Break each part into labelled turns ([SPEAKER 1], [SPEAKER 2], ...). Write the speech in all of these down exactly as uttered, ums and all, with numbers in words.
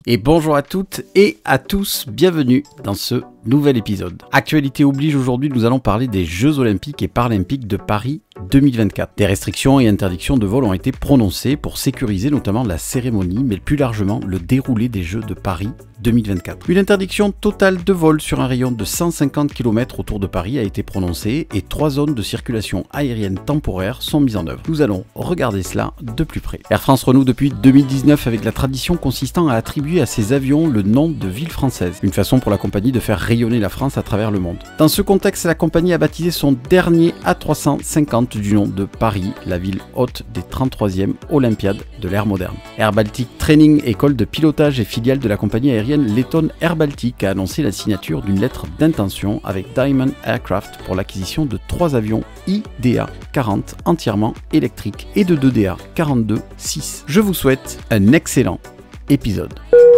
[SPEAKER 1] Et bonjour à toutes et à tous, bienvenue dans ce nouvel épisode. Actualité oblige, aujourd'hui nous allons parler des Jeux Olympiques et Paralympiques de Paris deux mille vingt-quatre. Des restrictions et interdictions de vol ont été prononcées pour sécuriser notamment la cérémonie, mais plus largement le déroulé des Jeux de Paris deux mille vingt-quatre. Une interdiction totale de vol sur un rayon de cent cinquante kilomètres autour de Paris a été prononcée et trois zones de circulation aérienne temporaire sont mises en œuvre. Nous allons regarder cela de plus près. Air France renoue depuis deux mille dix-neuf avec la tradition consistant à attribuer à ses avions le nom de ville française, une façon pour la compagnie de faire rayonner la France à travers le monde. Dans ce contexte, la compagnie a baptisé son dernier A trois cent cinquante du nom de Paris, la ville hôte des trente-troisièmes Olympiades de l'ère moderne. Air Baltic Training, école de pilotage et filiale de la compagnie aérienne lettonne Air Baltic, a annoncé la signature d'une lettre d'intention avec Diamond Aircraft pour l'acquisition de trois avions I D A quarante entièrement électriques et de deux D A quarante-deux six. Je vous souhaite un excellent épisode.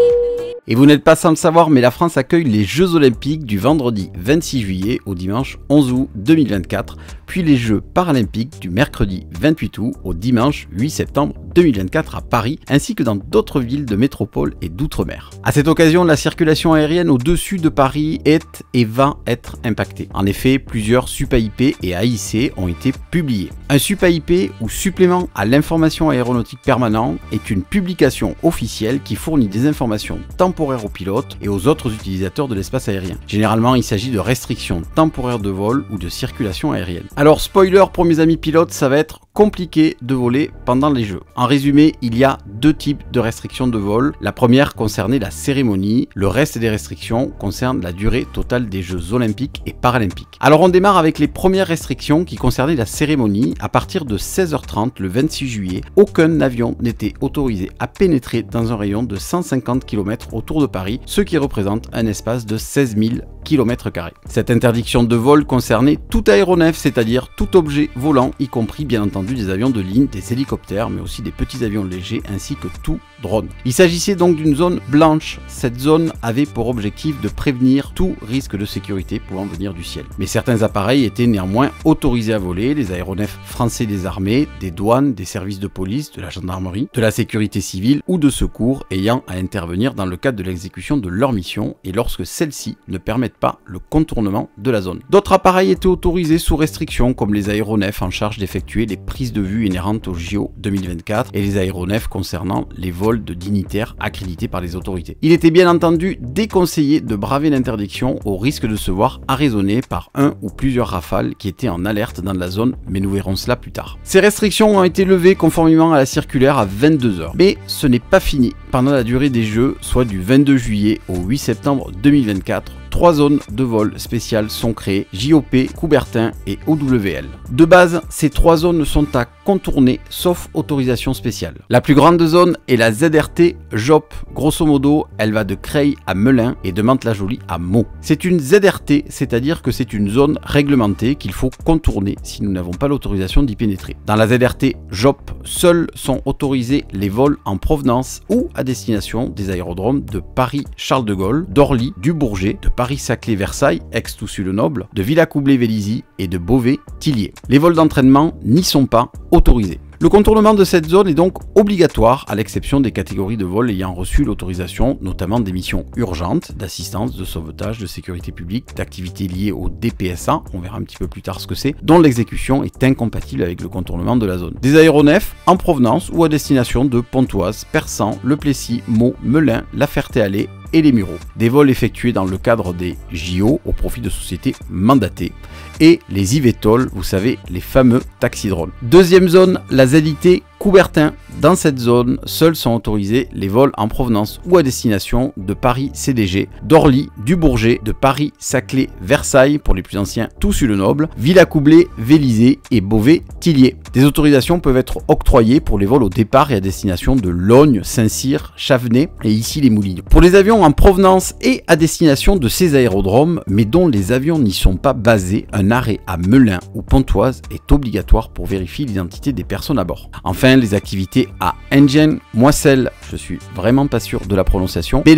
[SPEAKER 1] Et vous n'êtes pas sans le savoir, mais la France accueille les Jeux Olympiques du vendredi vingt-six juillet au dimanche onze août deux mille vingt-quatre, puis les Jeux Paralympiques du mercredi vingt-huit août au dimanche huit septembre deux mille vingt-quatre à Paris, ainsi que dans d'autres villes de métropole et d'outre-mer. À cette occasion, la circulation aérienne au-dessus de Paris est et va être impactée. En effet, plusieurs S U P A I P et A I C ont été publiés. Un S U P A I P ou supplément à l'information aéronautique permanent est une publication officielle qui fournit des informations temporaires aux pilotes et aux autres utilisateurs de l'espace aérien. Généralement, il s'agit de restrictions temporaires de vol ou de circulation aérienne. Alors, spoiler pour mes amis pilotes, ça va être compliqué de voler pendant les Jeux. En résumé, il y a deux types de restrictions de vol. La première concernait la cérémonie, le reste des restrictions concernent la durée totale des Jeux Olympiques et Paralympiques. Alors on démarre avec les premières restrictions qui concernaient la cérémonie. À partir de seize heures trente le vingt-six juillet, aucun avion n'était autorisé à pénétrer dans un rayon de cent cinquante kilomètres autour de Paris, ce qui représente un espace de seize mille kilomètres carrés. Cette interdiction de vol concernait tout aéronef, c'est-à-dire tout objet volant, y compris bien entendu des avions de ligne, des hélicoptères, mais aussi des petits avions légers ainsi que tout drone. Il s'agissait donc d'une zone blanche. Cette zone avait pour objectif de prévenir tout risque de sécurité pouvant venir du ciel. Mais certains appareils étaient néanmoins autorisés à voler, les aéronefs français des armées, des douanes, des services de police, de la gendarmerie, de la sécurité civile ou de secours ayant à intervenir dans le cadre de l'exécution de leur mission et lorsque celles-ci ne permettent pas le contournement de la zone. D'autres appareils étaient autorisés sous restriction comme les aéronefs en charge d'effectuer les prises de vue inhérentes aux J O deux mille vingt-quatre et les aéronefs concernant les vols de dignitaires accrédités par les autorités. Il était bien entendu déconseillé de braver l'interdiction au risque de se voir arraisonné par un ou plusieurs rafales qui étaient en alerte dans la zone, mais nous verrons cela plus tard. Ces restrictions ont été levées conformément à la circulaire à vingt-deux heures. Mais ce n'est pas fini. Pendant la durée des Jeux, soit du vingt-deux juillet au huit septembre deux mille vingt-quatre, trois zones de vol spéciales sont créées, J O P, Coubertin et O W L. De base, ces trois zones sont à contourner sauf autorisation spéciale. La plus grande zone est la Z R T J O P. Grosso modo, elle va de Creil à Melun et de Mantes-la-Jolie à Meaux. C'est une Z R T, c'est-à-dire que c'est une zone réglementée qu'il faut contourner si nous n'avons pas l'autorisation d'y pénétrer. Dans la Z R T J O P, seuls sont autorisés les vols en provenance ou à destination des aérodromes de Paris-Charles de Gaulle, d'Orly, du Bourget, de Paris-Saclay-Versailles, Aix-Toussus-le-Noble, de Villacoublay-Vélizy et de Beauvais-Tillier. Les vols d'entraînement n'y sont pas autorisés. Le contournement de cette zone est donc obligatoire à l'exception des catégories de vol ayant reçu l'autorisation, notamment des missions urgentes, d'assistance, de sauvetage, de sécurité publique, d'activités liées au D P S A, on verra un petit peu plus tard ce que c'est, dont l'exécution est incompatible avec le contournement de la zone. Des aéronefs en provenance ou à destination de Pontoise, Persan, Le Plessis, Meaux, Melun, La Ferté-Alais et les Mureaux. Des vols effectués dans le cadre des J O au profit de sociétés mandatées. Et les I V T O L, vous savez, les fameux taxidrones. Deuxième zone, la Z I T Coubertin. Dans cette zone, seuls sont autorisés les vols en provenance ou à destination de Paris-C D G, d'Orly, du Bourget, de Paris-Saclay-Versailles pour les plus anciens Toussus-le-Noble, Villacoublay-Vélizy et Beauvais-Tillier. Des autorisations peuvent être octroyées pour les vols au départ et à destination de Logne, Saint-Cyr, Chavenay et ici les Moulineaux. Pour les avions en provenance et à destination de ces aérodromes, mais dont les avions n'y sont pas basés, un arrêt à Melun ou Pontoise est obligatoire pour vérifier l'identité des personnes à bord. Enfin, les activités à Enghien, Moisselles, je suis vraiment pas sûr de la prononciation, Bénesse,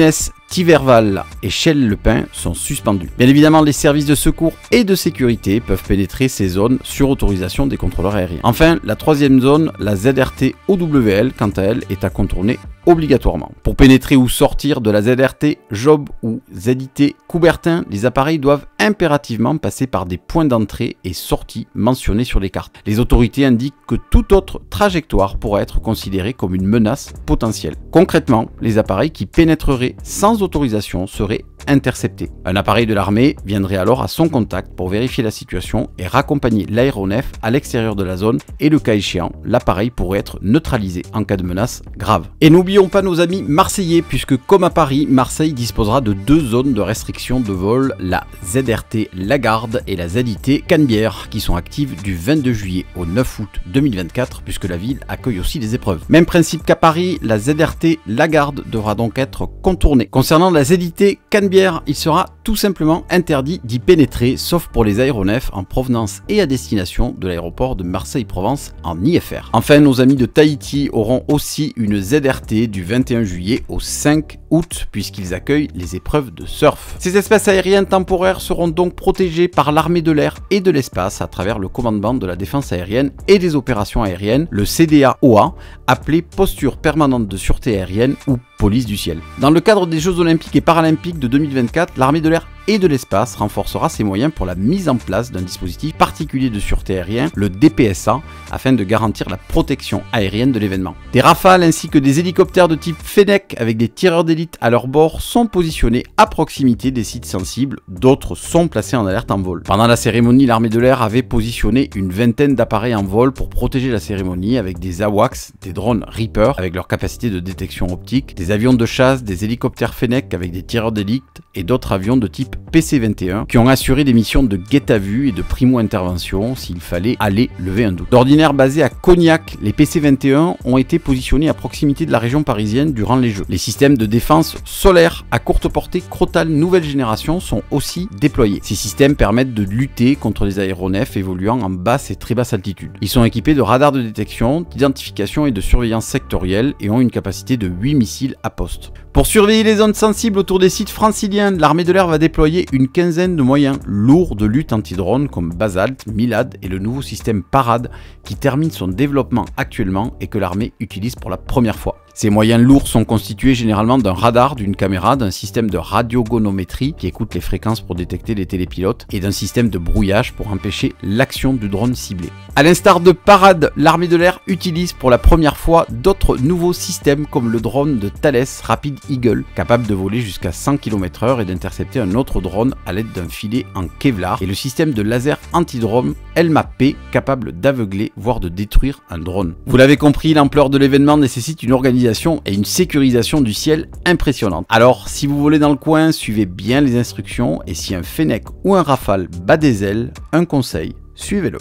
[SPEAKER 1] Tiverval et Chelles-le-Pin sont suspendus. Bien évidemment, les services de secours et de sécurité peuvent pénétrer ces zones sur autorisation des contrôleurs aériens. Enfin, la troisième zone, la Z R T O W L, quant à elle, est à contourner obligatoirement. Pour pénétrer ou sortir de la Z R T, Job ou Z I T Coubertin, les appareils doivent impérativement passer par des points d'entrée et sortie mentionnés sur les cartes. Les autorités indiquent que toute autre trajectoire pourra être considérée comme une menace potentielle. Concrètement, les appareils qui pénétreraient sans autorisation seraient interceptés. Un appareil de l'armée viendrait alors à son contact pour vérifier la situation et raccompagner l'aéronef à l'extérieur de la zone et le cas échéant, l'appareil pourrait être neutralisé en cas de menace grave. Et n'oublions pas nos amis marseillais, puisque comme à Paris, Marseille disposera de deux zones de restriction de vol, la Z R T Lagarde et la Z I T Canebière, qui sont actives du vingt-deux juillet au neuf août deux mille vingt-quatre, puisque la ville accueille aussi des épreuves. Même principe qu'à Paris, la Z R T Lagarde devra donc être contournée. Concernant la Z I T Canebière, il sera tout simplement interdit d'y pénétrer, sauf pour les aéronefs en provenance et à destination de l'aéroport de Marseille-Provence en I F R. Enfin, nos amis de Tahiti auront aussi une Z R T du vingt et un juillet au cinq août, puisqu'ils accueillent les épreuves de surf. Ces espaces aériens temporaires seront donc protégés par l'armée de l'air et de l'espace à travers le commandement de la défense aérienne et des opérations aériennes, le C D A O A, appelé posture permanente de sûreté aérienne ou police du ciel. Dans le cadre des Jeux Olympiques et Paralympiques de deux mille vingt-quatre, l'armée de l'air et de l'espace renforcera ses moyens pour la mise en place d'un dispositif particulier de sûreté aérienne, le D P S A, afin de garantir la protection aérienne de l'événement. Des Rafales ainsi que des hélicoptères de type Fennec avec des tireurs d'élite à leur bord sont positionnés à proximité des sites sensibles, d'autres sont placés en alerte en vol. Pendant la cérémonie, l'armée de l'air avait positionné une vingtaine d'appareils en vol pour protéger la cérémonie avec des AWACS, des drones Reaper avec leur capacité de détection optique, des avions de chasse, des hélicoptères Fennec avec des tireurs d'élite et d'autres avions de type P C vingt et un qui ont assuré des missions de guet-à-vue et de primo-intervention s'il fallait aller lever un doute. D'ordinaire basés à Cognac, les P C vingt et un ont été positionnés à proximité de la région parisienne durant les Jeux. Les systèmes de défense solaire à courte portée Crotale nouvelle génération sont aussi déployés. Ces systèmes permettent de lutter contre les aéronefs évoluant en basse et très basse altitude. Ils sont équipés de radars de détection, d'identification et de surveillance sectorielle et ont une capacité de huit missiles à poste. Pour surveiller les zones sensibles autour des sites franciliens, l'armée de l'air va déployer une quinzaine de moyens lourds de lutte anti-drone comme Basalt, Milad et le nouveau système Parade qui termine son développement actuellement et que l'armée utilise pour la première fois. Ces moyens lourds sont constitués généralement d'un radar, d'une caméra, d'un système de radiogonométrie qui écoute les fréquences pour détecter les télépilotes et d'un système de brouillage pour empêcher l'action du drone ciblé. A l'instar de Parade, l'armée de l'air utilise pour la première fois d'autres nouveaux systèmes comme le drone de Thales Rapid Eagle, capable de voler jusqu'à cent kilomètres heure et d'intercepter un autre drone à l'aide d'un filet en Kevlar, et le système de laser anti-drone Elma-P, capable d'aveugler voire de détruire un drone. Vous l'avez compris, l'ampleur de l'événement nécessite une organisation et une sécurisation du ciel impressionnante. Alors, si vous volez dans le coin, suivez bien les instructions et si un Fennec ou un Rafale bat des ailes, un conseil, suivez-le.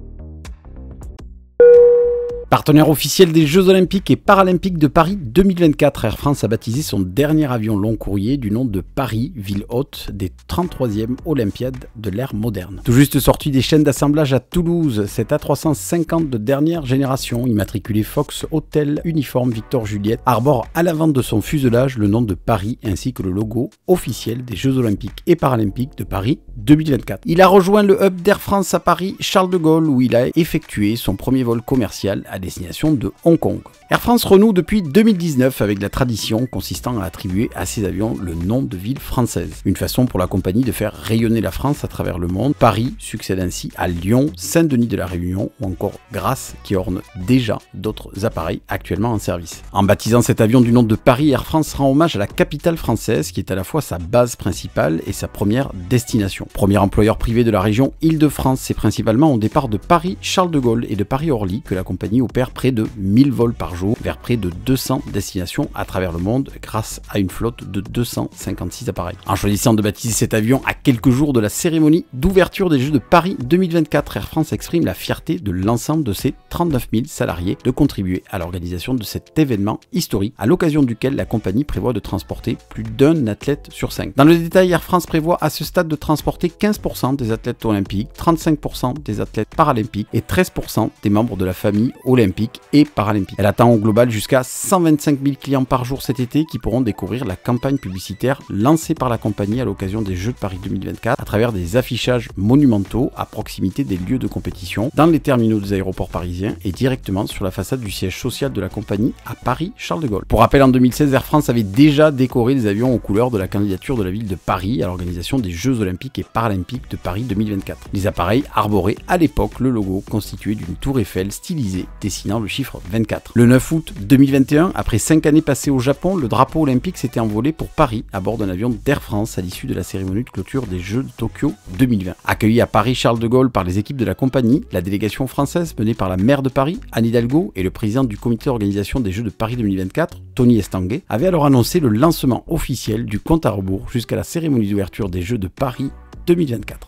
[SPEAKER 1] Partenaire officiel des Jeux Olympiques et Paralympiques de Paris deux mille vingt-quatre, Air France a baptisé son dernier avion long courrier du nom de Paris, ville hôte des trente-troisième Olympiades de l'ère moderne. Tout juste sorti des chaînes d'assemblage à Toulouse, cet A trois cent cinquante de dernière génération, immatriculé Fox Hotel Uniforme Victor Juliette, arbore à l'avant de son fuselage le nom de Paris ainsi que le logo officiel des Jeux Olympiques et Paralympiques de Paris deux mille vingt-quatre. Il a rejoint le hub d'Air France à Paris Charles de Gaulle où il a effectué son premier vol commercial à destination de Hong Kong. Air France renoue depuis deux mille dix-neuf avec la tradition consistant à attribuer à ses avions le nom de ville française. Une façon pour la compagnie de faire rayonner la France à travers le monde. Paris succède ainsi à Lyon, Saint-Denis de la Réunion ou encore Grasse qui orne déjà d'autres appareils actuellement en service. En baptisant cet avion du nom de Paris, Air France rend hommage à la capitale française qui est à la fois sa base principale et sa première destination. Premier employeur privé de la région Île-de-France, c'est principalement au départ de Paris Charles de Gaulle et de Paris Orly que la compagnie opère près de mille vols par jour vers près de deux cents destinations à travers le monde grâce à une flotte de deux cent cinquante-six appareils. En choisissant de baptiser cet avion à quelques jours de la cérémonie d'ouverture des Jeux de Paris deux mille vingt-quatre, Air France exprime la fierté de l'ensemble de ses trente-neuf mille salariés de contribuer à l'organisation de cet événement historique à l'occasion duquel la compagnie prévoit de transporter plus d'un athlète sur cinq. Dans le détail, Air France prévoit à ce stade de transporter quinze pour cent des athlètes olympiques, trente-cinq pour cent des athlètes paralympiques et treize pour cent des membres de la famille olympique olympiques et paralympiques. Elle attend au global jusqu'à cent vingt-cinq mille clients par jour cet été qui pourront découvrir la campagne publicitaire lancée par la compagnie à l'occasion des Jeux de Paris deux mille vingt-quatre à travers des affichages monumentaux à proximité des lieux de compétition, dans les terminaux des aéroports parisiens et directement sur la façade du siège social de la compagnie à Paris-Charles de Gaulle. Pour rappel, en deux mille seize, Air France avait déjà décoré les avions aux couleurs de la candidature de la ville de Paris à l'organisation des Jeux olympiques et paralympiques de Paris deux mille vingt-quatre. Les appareils arboraient à l'époque le logo constitué d'une tour Eiffel stylisée dessinant le chiffre vingt-quatre. Le neuf août deux mille vingt et un, après cinq années passées au Japon, le drapeau olympique s'était envolé pour Paris à bord d'un avion d'Air France à l'issue de la cérémonie de clôture des Jeux de Tokyo deux mille vingt. Accueilli à Paris-Charles de Gaulle par les équipes de la compagnie, la délégation française menée par la maire de Paris, Anne Hidalgo, et le président du comité d'organisation des Jeux de Paris deux mille vingt-quatre, Tony Estanguet, avait alors annoncé le lancement officiel du compte à rebours jusqu'à la cérémonie d'ouverture des Jeux de Paris deux mille vingt-quatre.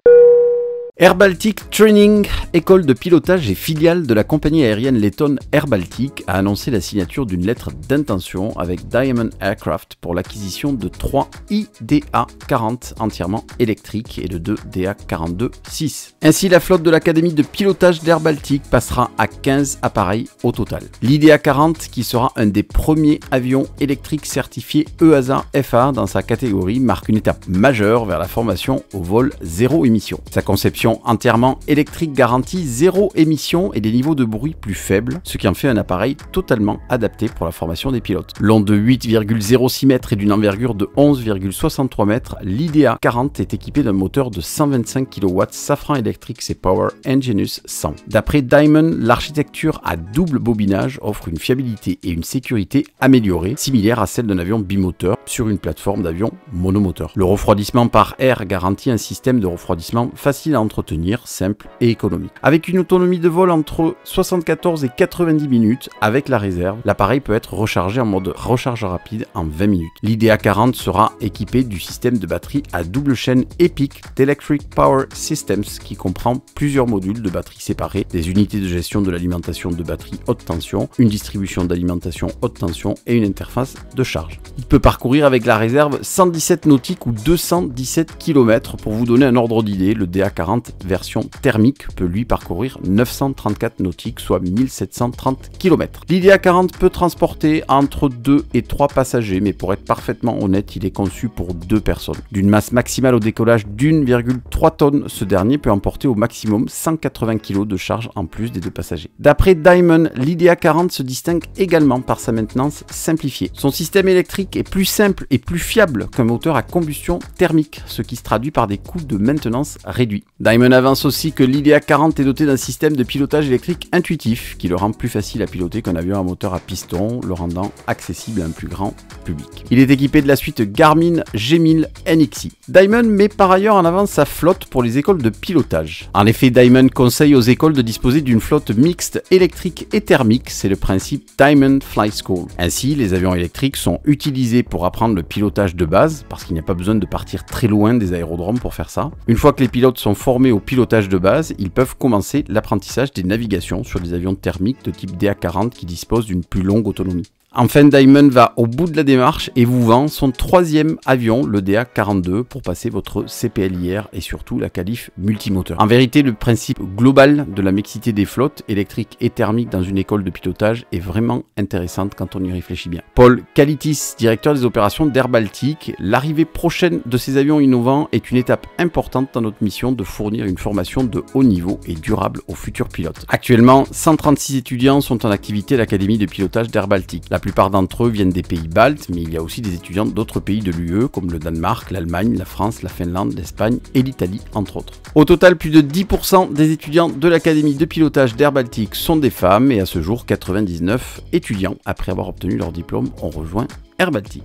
[SPEAKER 1] Air Baltic Training, école de pilotage et filiale de la compagnie aérienne lettonne Air Baltic, a annoncé la signature d'une lettre d'intention avec Diamond Aircraft pour l'acquisition de trois I D A quarante entièrement électriques et de deux D A quarante-deux six. Ainsi, la flotte de l'académie de pilotage d'Air Baltic passera à quinze appareils au total. L'I D A quarante, qui sera un des premiers avions électriques certifiés E A S A F A dans sa catégorie, marque une étape majeure vers la formation au vol zéro émission. Sa conception entièrement électrique garantit zéro émission et des niveaux de bruit plus faibles, ce qui en fait un appareil totalement adapté pour la formation des pilotes. Long de huit virgule zéro six mètres et d'une envergure de onze virgule soixante-trois mètres, l'I D A quarante est équipé d'un moteur de cent vingt-cinq kilowatts Safran Electrics et Power Enginus cent. D'après Diamond, l'architecture à double bobinage offre une fiabilité et une sécurité améliorées, similaires à celle d'un avion bimoteur sur une plateforme d'avion monomoteur. Le refroidissement par air garantit un système de refroidissement facile à entretenir, simple et économique. Avec une autonomie de vol entre soixante-quatorze et quatre-vingt-dix minutes avec la réserve, l'appareil peut être rechargé en mode recharge rapide en vingt minutes. L'I D A quarante sera équipé du système de batterie à double chaîne EPIC d'Electric Power Systems qui comprend plusieurs modules de batterie séparés, des unités de gestion de l'alimentation de batterie haute tension, une distribution d'alimentation haute tension et une interface de charge. Il peut parcourir avec la réserve cent dix-sept nautiques ou deux cent dix-sept kilomètres. Pour vous donner un ordre d'idée, le D A quarante version thermique peut lui parcourir neuf cent trente-quatre nautiques, soit mille sept cent trente kilomètres. L'I D A quarante peut transporter entre deux et trois passagers, mais pour être parfaitement honnête, il est conçu pour deux personnes. D'une masse maximale au décollage d'une virgule trois tonnes, ce dernier peut emporter au maximum cent quatre-vingts kilos de charge en plus des deux passagers. D'après Diamond, l'I D A quarante se distingue également par sa maintenance simplifiée. Son système électrique est plus simple et plus fiable qu'un moteur à combustion thermique, ce qui se traduit par des coûts de maintenance réduits. Diamond avance aussi que l'I D A quarante est doté d'un système de pilotage électrique intuitif qui le rend plus facile à piloter qu'un avion à moteur à piston, le rendant accessible à un plus grand public. Il est équipé de la suite Garmin G mille N X I. Diamond met par ailleurs en avant sa flotte pour les écoles de pilotage. En effet, Diamond conseille aux écoles de disposer d'une flotte mixte électrique et thermique, c'est le principe Diamond Flight School. Ainsi, les avions électriques sont utilisés pour apprendre le pilotage de base, parce qu'il n'y a pas besoin de partir très loin des aérodromes pour faire ça. Une fois que les pilotes sont formés au pilotage de base, ils peuvent commencer l'apprentissage des navigations sur des avions thermiques de type D A quarante qui disposent d'une plus longue autonomie. Enfin, Diamond va au bout de la démarche et vous vend son troisième avion, le D A quarante-deux, pour passer votre C P L I R et surtout la qualif multimoteur. En vérité, le principe global de la mixité des flottes, électriques et thermiques dans une école de pilotage, est vraiment intéressante quand on y réfléchit bien. Paul Kalitis, directeur des opérations d'Air Baltic, l'arrivée prochaine de ces avions innovants est une étape importante dans notre mission de fournir une formation de haut niveau et durable aux futurs pilotes. Actuellement, cent trente-six étudiants sont en activité à l'académie de pilotage d'Air Baltic. La La plupart d'entre eux viennent des pays baltes, mais il y a aussi des étudiants d'autres pays de l'U E comme le Danemark, l'Allemagne, la France, la Finlande, l'Espagne et l'Italie, entre autres. Au total, plus de dix pour cent des étudiants de l'académie de pilotage d'Air Baltic sont des femmes et à ce jour, quatre-vingt-dix-neuf étudiants, après avoir obtenu leur diplôme, ont rejoint Air Baltic.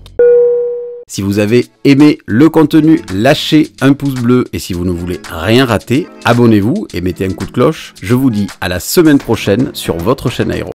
[SPEAKER 1] Si vous avez aimé le contenu, lâchez un pouce bleu et si vous ne voulez rien rater, abonnez-vous et mettez un coup de cloche. Je vous dis à la semaine prochaine sur votre chaîne Aéro.